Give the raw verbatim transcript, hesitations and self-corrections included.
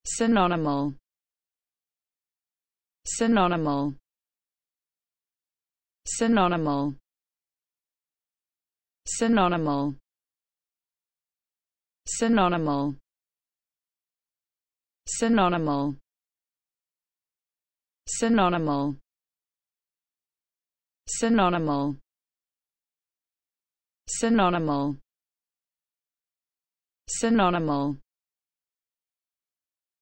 Synonymal. Synonymal. Synonymal. Synonymal. Synonymal. Synonymal. Synonymal. Synonymal. Synonymal. Synonymal.